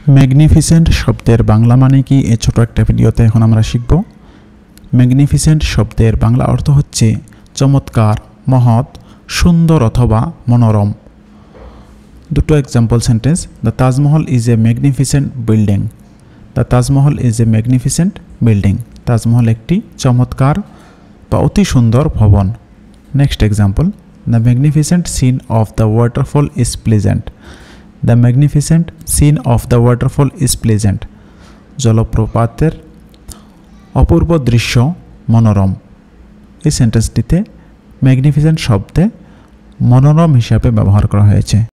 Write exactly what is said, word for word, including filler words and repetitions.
Magnificent শব্দের বাংলা মানে কি এই ছোট একটা ভিডিওতে এখন আমরা শিখব। ম্যাগনিফিসেন্ট শব্দের বাংলা অর্থ হচ্ছে চমৎকার, মহৎ, সুন্দর অথবা মনোরম। দুটো example sentence. The Taj Mahal is a magnificent building. The Taj Mahal is a magnificent building. Taj Mahal একটি চমৎকার বা অতি সুন্দর ভবন। Next example. The magnificent scene of the waterfall is pleasant. The magnificent scene of the waterfall is pleasant. জলপ্রপাতের অপূর্ব দৃশ্য মনোরম। এই সেন্টেন্সটিতে ম্যাগনিফিসেন্ট শব্দে মনোরম হিসাবে ব্যবহার করা হয়েছে।